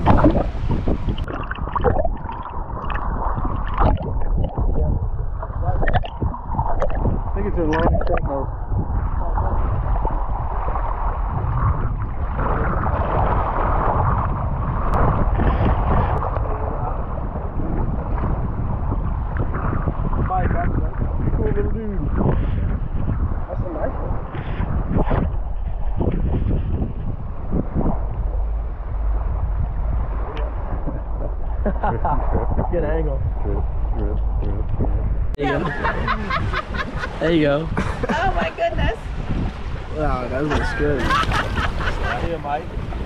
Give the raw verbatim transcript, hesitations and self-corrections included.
I think it's a long signal. Cool little dude. That's a nice one. Good angle. There you go. There you go. Oh my goodness. Wow, that looks good. Here, Mike.